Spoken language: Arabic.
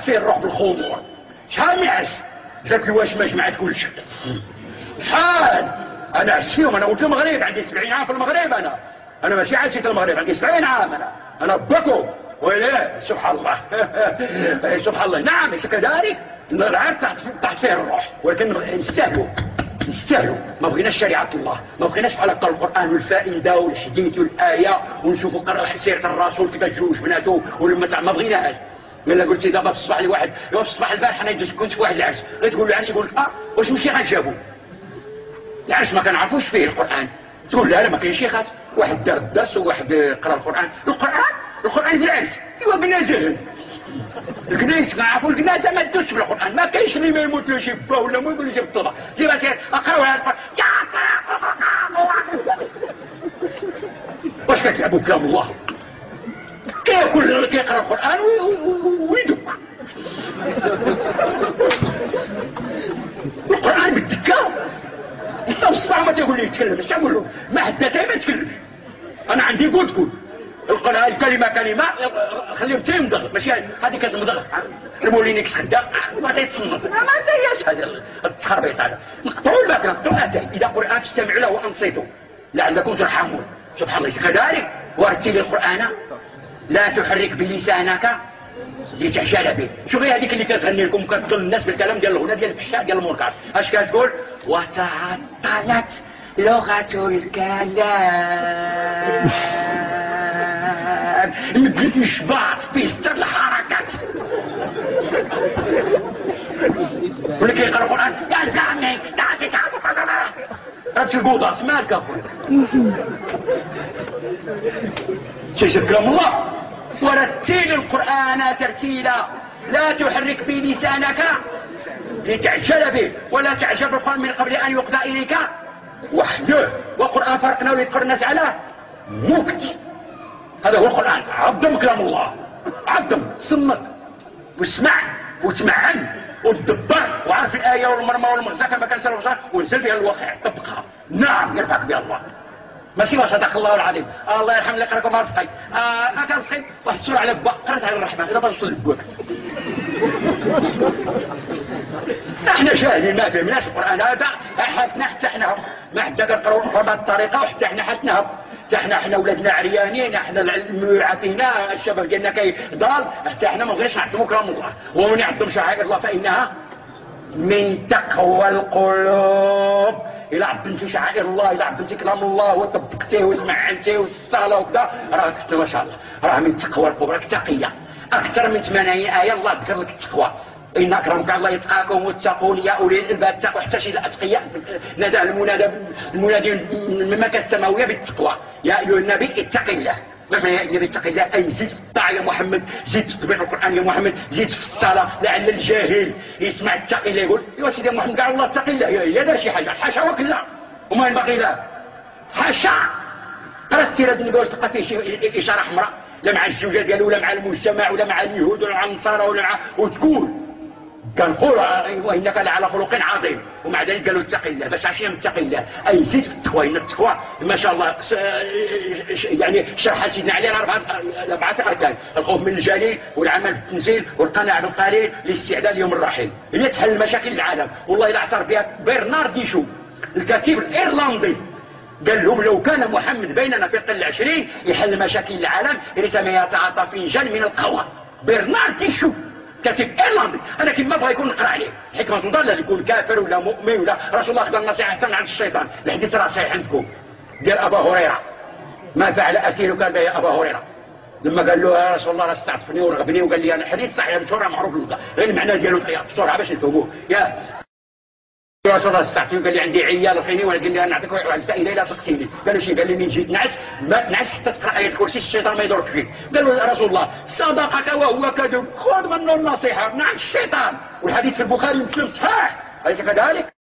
فيه الروح بالخمور. شحال من عرس جات الواشمه جمعت كلشي. شحال انا عشت فيهم. انا ولد المغرب، عندي 70 عام في المغرب. انا ماشي عايش في المغرب، عندي 70 عام. انا باكو ولا سبحان الله. سبحان الله. نعم ليس كذلك. العرس تحت فيه الروح، ولكن نستاهلوا. ما بغيناش شريعه الله، ما بغيناش بحال هكا القران والفائده والحديث والايه ونشوفوا سيره الرسول كيفاش جوج بناته ولما ما بغيناهاش. الا قلتي دابا في الصباح لواحد في الصباح البارح انا كنت في واحد العرس، غتقول له العرس، يقول لك واش من شيخات جابوا العرس ما كنعرفوش فيه القران. تقول لا ما كاينش شيخات، واحد دار الدرس وواحد قرا القران في العرس. ايوا قلنا زهد الكنيس كنعرفوا الكناسه ما تدوش بالقران، ما كاينش اللي ما يموت له شي با ولا ما يقول له شي بالطبع. جيب سير اقراو هذا القران واش كتلعبوا كلام الله؟ كياكل كيقرا القران ويدك. القران بالدكه الصح ما تقول لي يتكلم. اش تقول له؟ ما حداتها ما تكلمش. انا عندي قول تقول القران الكلمه كلمه خليهم تيمضغ، ماشي هذه كتمضغ المولينيكس خدام ما تيتصنت. ما زياش هذا التخربيط هذا. نقطعوا الماكله، نقطعوا الاتاي. اذا قران فاستمعوا له وانصتوا لعلكم ترحمون. سبحان الله. كذلك ورتل القران لا تحرك بلسانك لتعجل به. شوف غير هذيك اللي كتغني لكم وكتضل الناس بالكلام ديال الغنى ديال الفحشاء ديال المنكر. اش كتقول؟ وتعطلت لغه الكلام. الإشباع في ستر الحركات. واللي كيقرا القرآن قال فهمني تعطي في القوضاس مالك أخويا. تيجي كلام الله ورتل القرآن ترتيلا لا تحرك بلسانك لتعجل به ولا تعجب بالقرآن من قبل أن يقضى إليك وحده. وقرآن فرقنا وليذكر الناس على مكت. هذا هو القرآن. عظم كلام الله، عظم، صمت واسمع وتمعن وتدبر وعرف الآية والمرمى والمغزى كما كان سلف الصالح وانزل بها الواقع طبقها. نعم يرفعك بها الله. ماشي ما صدق الله العظيم. الله يرحم اللي قراكم رفقي. كان رفقي واحد السورة على با قرات على الرحمن إذا بغيت توصل للبوك. احنا جاهلين ما فهمناش القرآن هذا. حالتنا حتى احنا ما حدا كنقراو بهذه الطريقة وحتى احنا حالتنا حتى ولادنا عريانين. احنا عافينا الشباب ديالنا كيضال. حتى احنا ما بغيناش نعظموا كلام الله. ومن يعظم شعائر الله فانها من تقوى القلوب. الى عظمتي شعائر الله، الى عظمتي كلام الله وطبقتيه وتمعنتيه والصلاه وكذا راك كنت ما شاء الله راه من تقوى القلوب. راك تقيه اكثر من 80 ايه الله ذكر لك التقوى. إن أكرمكم الله يتقاكم واتقون يا أولي الألباب. اتقوا حتى شي الأتقياء نادى المنادي من المكان السماوية بالتقوى. يا أيها النبي اتق الله. ما معنى يا النبي اتق الله؟ أي زيد في الطاعة يا محمد، زيد في تطبيق القرآن يا محمد، زيد في الصلاة. لعل الجاهل يسمع اتق الله يقول يا سيدي محمد قال الله اتق الله يا دار شي حاجة. حاشا وكلا وما ينبغي له. حاشا. قرا السيرة ديال النبي واش تلقى فيه شي إشارة حمراء لا مع الزوجة ديالو ولا مع المجتمع ولا مع اليهود ولا مع النصارى ولا مع وتقول كنقول وانك لعلى خلق عظيم. ومع ذلك قالوا اتق الله. باش عشان يتقي الله اي زيد في التقوى. ان التقوى ما شاء الله يعني شرح سيدنا علي اربعه اركان: الخوف من الجليل والعمل بالتنزيل والقناعه بالقليل والاستعداد ليوم الرحيل. هي تحل مشاكل العالم. والله الا اعترف بها برنارد شو الكاتب الايرلندي قال لهم لو كان محمد بيننا في القرن العشرين يحل مشاكل العالم ريتما يتعاطى فنجان من القهوه. برنارد شو كاتب ايرلندي. انا كيما بغا يكون نقرا عليه حكمه ضاله يكون كافر ولا مؤمن ولا رسول الله خذ النصيحه حتى من عند الشيطان. الحديث راه صحيح عندكم ديال ابا هريره. ما فعل اسيرك به يا ابا هريره لما قال له يا رسول الله راه استعطفني ورغبني وقال لي انا حديث صحيح مشهور معروف غير المعنى ديالو بسرعه باش نفهموه. يا رسول الله استعطفني قال لي عندي عيال رخيني وقال لي انا نعطيك واحد الفائده لا تقتيني. قال له شي؟ قال لي من جيت نعس ما تنعس حتى تقرا ايه الكرسي الشيطان ما يضرك فيك. قال له يا رسول الله صدقك وهو كذب خذ منه النصيحه من عند الشيطان. والحديث في البخاري ومسلم صحيح اليس كذلك؟